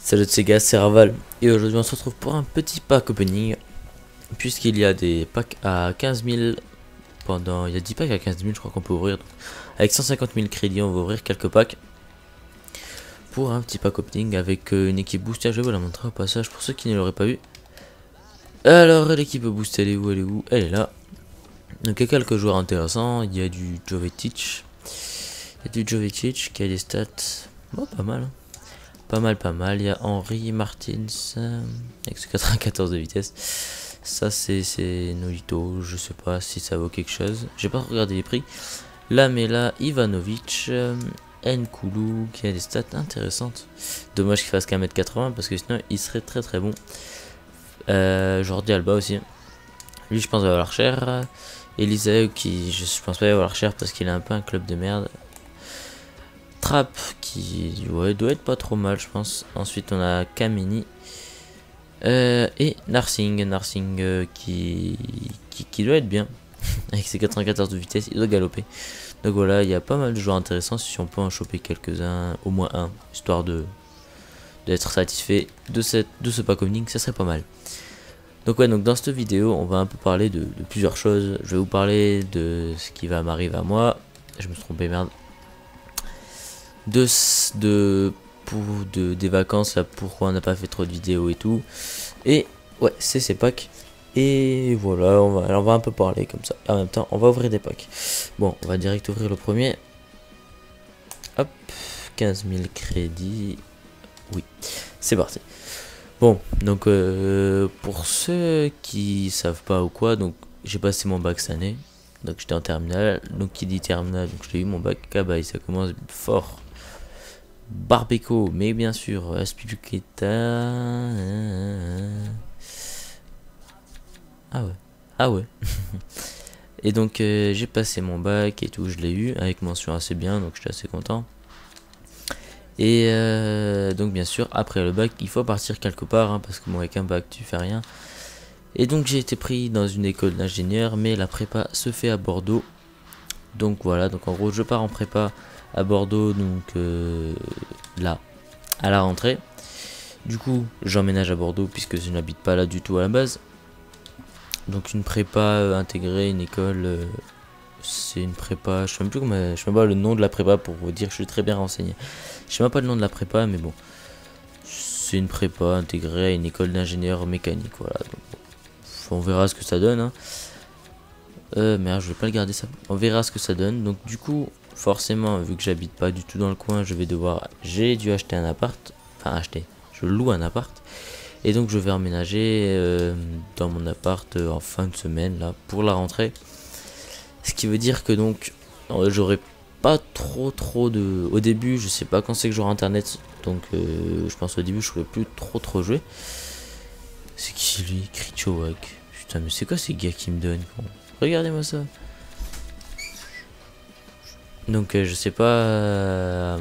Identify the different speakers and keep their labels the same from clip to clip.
Speaker 1: Salut de Sega, c'est Raval et aujourd'hui on se retrouve pour un petit pack opening puisqu'il y a des packs à 15 000 pendant... Il y a 10 packs à 15 000 je crois qu'on peut ouvrir donc, avec 150 000 crédits on va ouvrir quelques packs pour un petit pack opening avec une équipe boost. Je vais vous la montrer au passage pour ceux qui ne l'auraient pas vu. Alors l'équipe boost elle est où? Elle est là. Donc il y a quelques joueurs intéressants, il y a du Jovetic. Qui a des stats bon, pas mal hein. Pas mal, il y a Henry Martins avec ce 94 de vitesse. Ça c'est Nolito, je sais pas si ça vaut quelque chose. J'ai pas regardé les prix. Lamela, Ivanovic, Nkoulou qui a des stats intéressantes. Dommage qu'il fasse qu'un mètre 80 parce que sinon il serait très bon. Jordi Alba aussi. Lui je pense va valoir cher. Eliseu qui je pense pas valoir cher parce qu'il a un peu un club de merde. Trap qui ouais, doit être pas trop mal je pense. Ensuite on a Kameni et Narsing qui doit être bien avec ses 94 de vitesse, il doit galoper. Donc voilà, il y a pas mal de joueurs intéressants. Si on peut en choper quelques-uns, au moins un, histoire d'être satisfait de ce pack opening, ça serait pas mal. Donc ouais, donc dans cette vidéo on va un peu parler de plusieurs choses. Je vais vous parler de ce qui va m'arriver à moi. Je me suis trompé, merde. Des vacances là, pourquoi on n'a pas fait trop de vidéos et tout, et ouais c'est ces packs et voilà on va un peu parler comme ça et en même temps on va ouvrir des packs. Bon, on va direct ouvrir le premier. Hop, 15 000 crédits, oui c'est parti. Bon donc pour ceux qui savent pas ou quoi, donc j'ai passé mon bac cette année, donc j'étais en terminale, donc qui dit terminale, donc j'ai eu mon bac. Ah bah ça commence fort. Barbeco, mais bien sûr, Aspilicueta. Ah ouais. Et donc j'ai passé mon bac et tout, je l'ai eu avec mention assez bien, donc j'étais assez content. Et donc bien sûr, après le bac, il faut partir quelque part, hein, parce que bon, avec un bac, tu fais rien. Et donc j'ai été pris dans une école d'ingénieur, mais la prépa se fait à Bordeaux. Donc voilà, donc en gros, je pars en prépa à Bordeaux, donc là, à la rentrée. Du coup, j'emménage à Bordeaux puisque je n'habite pas là du tout à la base. Donc une prépa intégrée, une école, c'est une prépa, je sais même plus comment, je sais même pas le nom de la prépa pour vous dire que je suis très bien renseigné. Je sais même pas le nom de la prépa, mais bon, c'est une prépa intégrée à une école d'ingénieur mécanique, voilà. Donc, bon, on verra ce que ça donne, hein. Merde, je vais pas le garder ça. On verra ce que ça donne. Donc du coup, forcément, vu que j'habite pas du tout dans le coin, j'ai dû acheter un appart. Enfin je loue un appart. Et donc je vais emménager dans mon appart en fin de semaine là pour la rentrée. Ce qui veut dire que donc j'aurai pas trop de... Au début, je sais pas quand c'est que j'aurai internet. Donc je pense au début je pourrais plus trop jouer. C'est qui lui? Krichowak. Putain, mais c'est quoi ces gars qui me donnent quoi? Regardez-moi ça. Donc je sais pas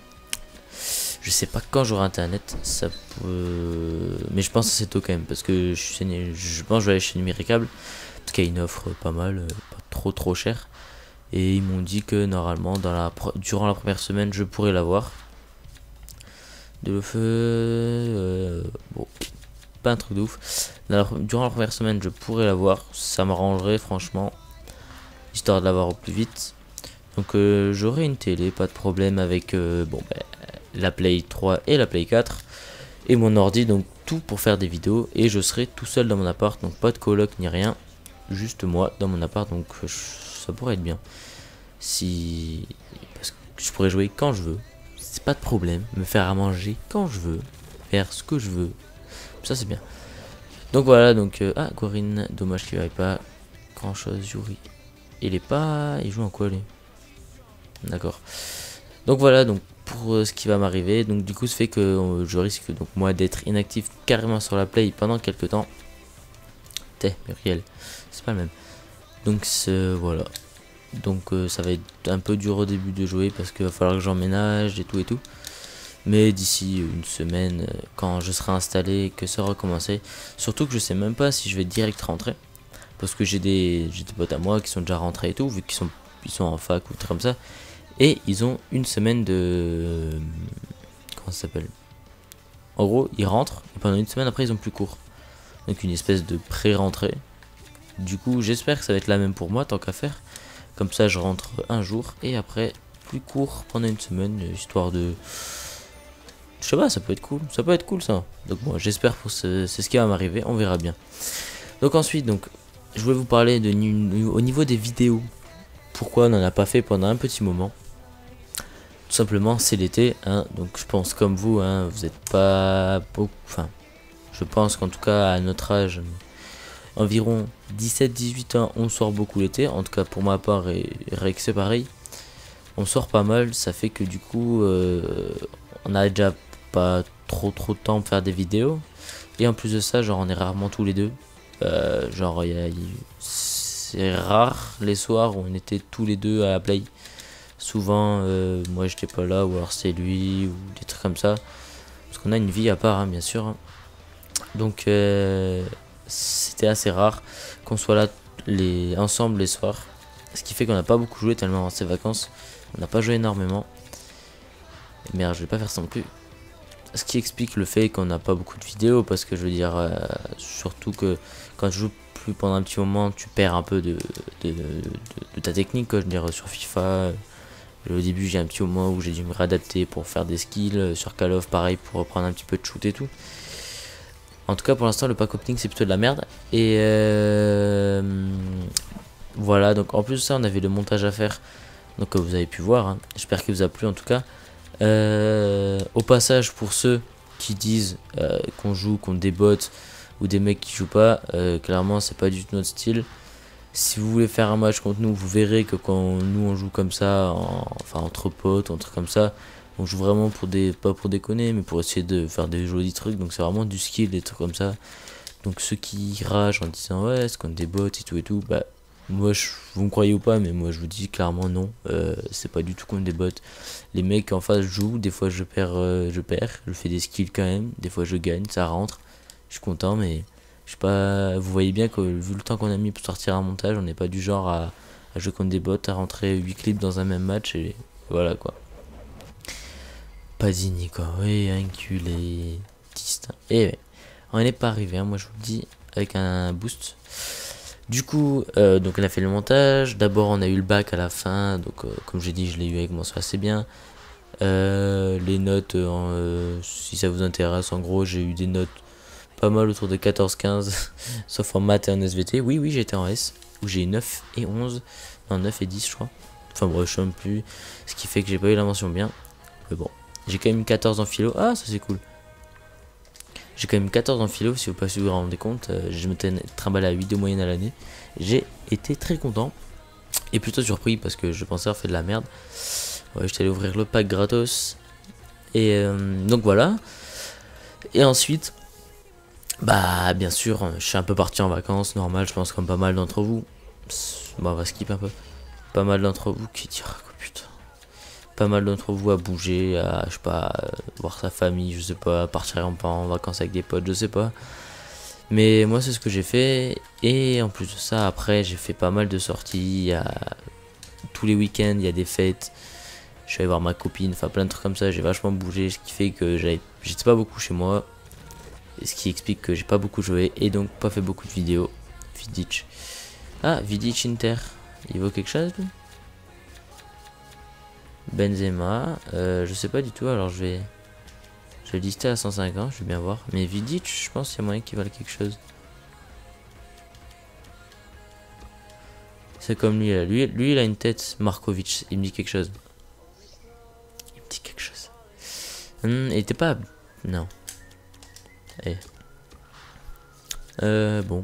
Speaker 1: quand j'aurai internet, ça peut... mais je pense que c'est tôt quand même parce que je pense que je vais aller chez Numéricable parce qu'il y a une offre pas mal, pas trop cher, et ils m'ont dit que normalement durant la première semaine je pourrais l'avoir. De le feu bon, pas un truc de ouf. Durant la première semaine je pourrais l'avoir, ça m'arrangerait franchement, histoire de l'avoir au plus vite. Donc j'aurai une télé, pas de problème, avec la Play 3 et la Play 4 et mon ordi, donc tout pour faire des vidéos, et je serai tout seul dans mon appart, donc pas de coloc ni rien, juste moi dans mon appart, donc ça pourrait être bien. Parce que je pourrais jouer quand je veux, c'est pas de problème, me faire à manger quand je veux, faire ce que je veux, ça c'est bien. Donc voilà, donc ah Corinne, dommage qu'il n'y avait pas grand chose. Yuri, il joue en quoi lui? D'accord. Donc voilà, donc pour ce qui va m'arriver, donc du coup ça fait que je risque donc moi d'être inactif carrément sur la play pendant quelques temps. Muriel, c'est pas le même. Donc voilà. Donc ça va être un peu dur au début de jouer parce qu'il va falloir que j'emménage et tout. Mais d'ici une semaine, quand je serai installé, que ça recommencer. Surtout que je sais même pas si je vais direct rentrer. Parce que j'ai des potes à moi qui sont déjà rentrés et tout, vu qu'ils sont en fac ou trucs comme ça. Et ils ont une semaine de... Comment ça s'appelle? En gros, ils rentrent et pendant une semaine après, ils ont plus cours. Donc une espèce de pré-rentrée. Du coup, j'espère que ça va être la même pour moi, tant qu'à faire. Comme ça, je rentre un jour et après, plus court pendant une semaine, histoire de... Je sais pas, ça peut être cool. Ça peut être cool, ça. Donc moi, j'espère que c'est ce qui va m'arriver. On verra bien. Donc ensuite, je voulais vous parler au niveau des vidéos. Pourquoi on n'en a pas fait pendant un petit moment? Tout simplement, c'est l'été, hein, donc je pense comme vous, hein, vous n'êtes pas beaucoup, enfin, je pense qu'en tout cas à notre âge, environ 17-18 ans, on sort beaucoup l'été, en tout cas pour ma part et Rex c'est pareil, on sort pas mal, ça fait que du coup, on a déjà pas trop de temps pour faire des vidéos, et en plus de ça, genre on est rarement tous les deux, genre c'est rare les soirs où on était tous les deux à la play. Souvent, moi j'étais pas là, ou alors c'est lui, ou des trucs comme ça. Parce qu'on a une vie à part, hein, bien sûr. Hein. Donc, c'était assez rare qu'on soit là ensemble les soirs. Ce qui fait qu'on n'a pas beaucoup joué tellement en ces vacances. On n'a pas joué énormément. Et merde, je vais pas faire ça non plus. Ce qui explique le fait qu'on n'a pas beaucoup de vidéos. Parce que je veux dire, surtout que quand tu joues plus pendant un petit moment, tu perds un peu de ta technique. Quoi. Je veux dire, sur FIFA. Au début, j'ai un petit moment où j'ai dû me réadapter pour faire des skills. Sur Call of, pareil, pour reprendre un petit peu de shoot et tout. En tout cas, pour l'instant, le pack opening, c'est plutôt de la merde. Et voilà, donc en plus de ça, on avait le montage à faire. Donc, vous avez pu voir. Hein. J'espère qu'il vous a plu en tout cas. Au passage, pour ceux qui disent qu'on joue contre des bots ou des mecs qui jouent pas, clairement, c'est pas du tout notre style. Si vous voulez faire un match contre nous, vous verrez que quand nous on joue comme ça, enfin entre potes, un truc comme ça, on joue vraiment pas pour déconner, mais pour essayer de faire des jolis trucs. Donc c'est vraiment du skill, des trucs comme ça. Donc ceux qui ragent en disant ouais, c'est contre des bots et tout, bah moi vous me croyez ou pas, mais moi je vous dis clairement non, c'est pas du tout contre des bots. Les mecs en face jouent, des fois je perds, je fais des skills quand même, des fois je gagne, ça rentre, je suis content, mais je sais pas, vous voyez bien que vu le temps qu'on a mis pour sortir un montage, on n'est pas du genre à jouer contre des bots, à rentrer 8 clips dans un même match et voilà quoi. Pas digne quoi, oui, inculé, distinct. Et ouais, on n'est pas arrivé, hein, moi je vous le dis, avec un boost. Du coup, donc on a fait le montage. D'abord, on a eu le bac à la fin. Donc, comme j'ai dit, je l'ai eu avec mention assez bien. Les notes, si ça vous intéresse, en gros, j'ai eu des notes pas mal autour de 14-15, sauf en maths et en SVT. Oui, oui, j'étais en S, où j'ai eu 9 et 11. Non, 9 et 10, je crois. Enfin, bref, je sais même plus. Ce qui fait que j'ai pas eu la mention bien. Mais bon, j'ai quand même 14 en philo. Ah, ça c'est cool. J'ai quand même 14 en philo, si vous vous rendez compte. Je m'étais trimballé à 8 de moyenne à l'année. J'ai été très content. Et plutôt surpris parce que je pensais avoir fait de la merde. Ouais, j'étais allé ouvrir le pack gratos. Et donc voilà. Et ensuite, bah bien sûr, je suis un peu parti en vacances, normal, je pense comme pas mal d'entre vous. Bon, on va skip un peu. Pas mal d'entre vous qui tirent, oh, putain. Pas mal d'entre vous à bouger, à, je sais pas, voir sa famille, je sais pas, partir en vacances avec des potes, je sais pas. Mais moi c'est ce que j'ai fait, et en plus de ça, après j'ai fait pas mal de sorties, tous les week-ends il y a des fêtes, je suis allé voir ma copine, enfin plein de trucs comme ça, j'ai vachement bougé, ce qui fait que j'étais pas beaucoup chez moi, ce qui explique que j'ai pas beaucoup joué, et donc pas fait beaucoup de vidéos. Vidic. Ah, Vidic Inter, il vaut quelque chose lui? Benzema, je sais pas du tout, alors je vais lister à 150, je vais bien voir. Mais Vidic, je pense qu'il y a moyen qu'il valent quelque chose. C'est comme lui là, lui il a une tête, Markovic, il me dit quelque chose. Il me dit quelque chose. Il était pas... Non. Eh. Bon.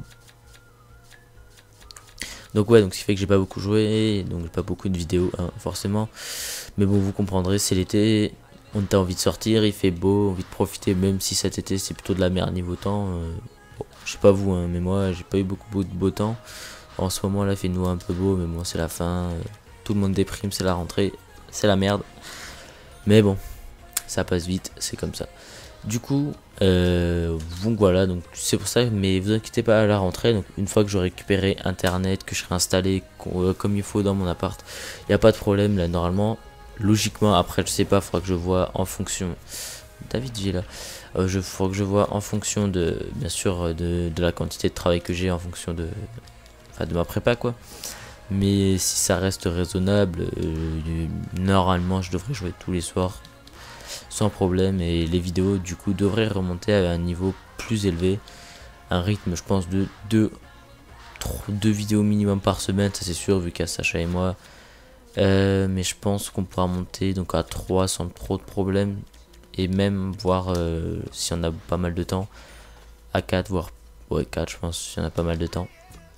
Speaker 1: Donc ouais, donc ce qui fait que j'ai pas beaucoup joué, donc j'ai pas beaucoup de vidéos, hein, forcément. Mais bon, vous comprendrez, c'est l'été, on a envie de sortir, il fait beau, envie de profiter, même si cet été c'est plutôt de la merde niveau temps. Bon, je sais pas vous, hein, mais moi j'ai pas eu beaucoup de beau temps. En ce moment là, il fait nous un peu beau, mais bon, c'est la fin, tout le monde déprime, c'est la rentrée, c'est la merde. Mais bon, ça passe vite, c'est comme ça. Du coup, donc voilà, donc c'est pour ça, mais vous inquiétez pas à la rentrée, donc une fois que j'aurai récupéré internet, que je serai installé comme il faut dans mon appart, il n'y a pas de problème là normalement, logiquement, après je sais pas, il faudra que je vois en fonction David Villa. Faut que je vois en fonction de, bien sûr, de la quantité de travail que j'ai, en fonction de ma prépa, quoi. Mais si ça reste raisonnable, normalement je devrais jouer tous les soirs sans problème, et les vidéos du coup devraient remonter à un niveau plus élevé, un rythme je pense de deux vidéos minimum par semaine, ça c'est sûr, vu qu'à Sacha et moi. Mais je pense qu'on pourra monter donc à 3 sans trop de problèmes, et même voir si on a pas mal de temps à 4, voire ouais 4 je pense, si on a pas mal de temps.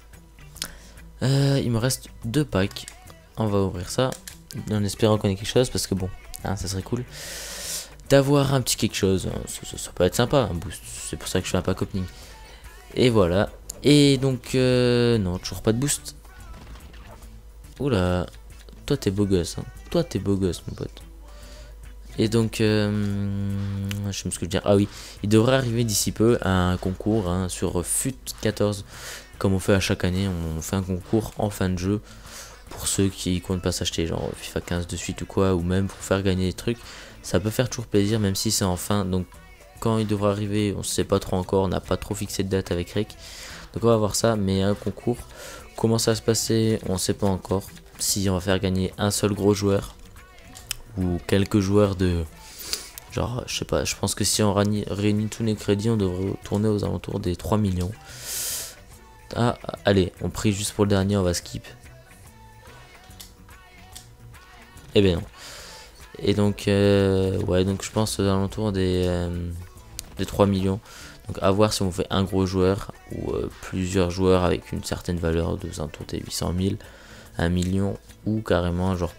Speaker 1: Il me reste 2 packs, on va ouvrir ça en espérant qu'on ait quelque chose, parce que bon, hein, ça serait cool d'avoir un petit quelque chose, ça peut être sympa, un boost, c'est pour ça que je fais un pack opening. Et voilà, et donc non, toujours pas de boost. Oula, toi t'es beau gosse, hein. Toi t'es beau gosse mon pote. Et donc, je sais pas ce que je veux dire. Ah oui, il devrait arriver d'ici peu un concours hein, sur FUT 14. Comme on fait à chaque année, on fait un concours en fin de jeu. Pour ceux qui comptent pas s'acheter genre FIFA 15 de suite ou quoi, ou même pour faire gagner des trucs. Ça peut faire toujours plaisir, même si c'est en fin. Donc, quand il devra arriver, on sait pas trop encore. On n'a pas trop fixé de date avec Rick. Donc, on va voir ça. Mais un concours, comment ça va se passer, on sait pas encore. Si on va faire gagner un seul gros joueur, ou quelques joueurs de genre je sais pas, je pense que si on réunit tous les crédits, on devrait tourner aux alentours des 3 millions. Ah allez, on prie juste pour le dernier, on va skip. Eh ben non. Et donc ouais, donc je pense aux alentours des 3 millions. Donc à voir si on fait un gros joueur ou plusieurs joueurs avec une certaine valeur de aux alentours des 800 000, 1 million, ou carrément genre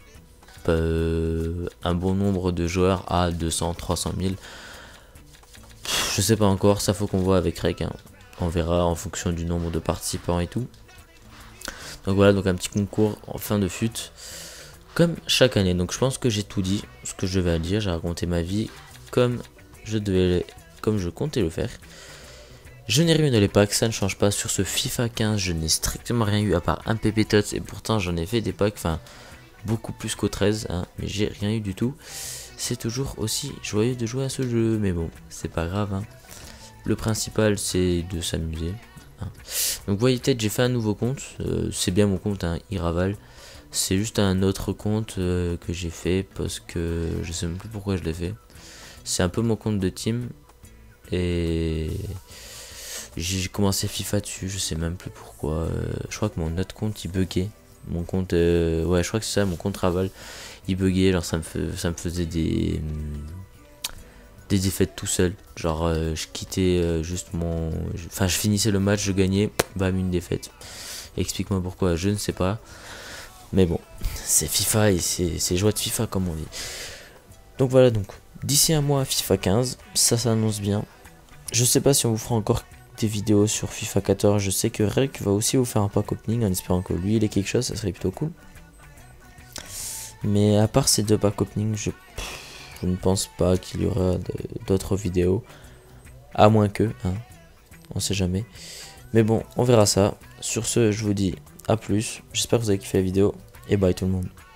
Speaker 1: un bon nombre de joueurs à 200, 300 000. Je sais pas encore, ça faut qu'on voit avec Rek. Hein. On verra en fonction du nombre de participants et tout. Donc voilà, donc un petit concours en fin de FUT, comme chaque année. Donc je pense que j'ai tout dit, ce que je devais dire. J'ai raconté ma vie comme je comptais le faire. Je n'ai rien dans les packs, ça ne change pas. Sur ce FIFA 15, je n'ai strictement rien eu à part un PP Tots, et pourtant j'en ai fait des packs, enfin beaucoup plus qu'au 13, hein, mais j'ai rien eu du tout. C'est toujours aussi joyeux de jouer à ce jeu, mais bon, c'est pas grave. Hein. Le principal, c'est de s'amuser. Hein. Donc, vous voyez, peut-être j'ai fait un nouveau compte. C'est bien mon compte, hein, Iraval. C'est juste un autre compte que j'ai fait parce que je sais même plus pourquoi je l'ai fait. C'est un peu mon compte de team. Et j'ai commencé FIFA dessus, je sais même plus pourquoi. Je crois que mon autre compte il buguait. Mon compte, ouais, je crois que c'est ça, mon compte Raval, il buguait, genre ça me faisait des défaites tout seul. Genre, je quittais juste mon. Enfin, je finissais le match, je gagnais, bam, une défaite. Explique-moi pourquoi, je ne sais pas. Mais bon, c'est FIFA et c'est joie de FIFA comme on dit. Donc voilà, donc d'ici un mois, FIFA 15, ça s'annonce bien. Je sais pas si on vous fera encore des vidéos sur FIFA 14. Je sais que Rek va aussi vous faire un pack opening en espérant que lui il ait quelque chose, ça serait plutôt cool. Mais à part ces 2 pack opening, je ne pense pas qu'il y aura d'autres vidéos, à moins que, hein, on sait jamais. Mais bon, on verra ça. Sur ce, je vous dis à plus. J'espère que vous avez kiffé la vidéo et bye tout le monde.